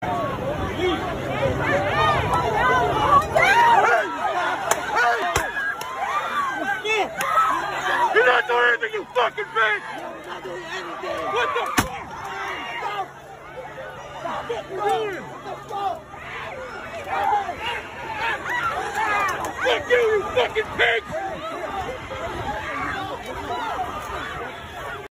You're not doing anything, you fucking bitch! I'm not doing anything! What the fuck? Stop it! What the fuck? Fuck you, you fucking bitch!